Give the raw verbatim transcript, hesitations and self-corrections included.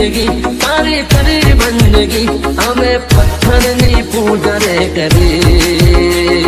जिंदगी तारी करी बंदगी हमें पत्थर नी पूजा रे करे।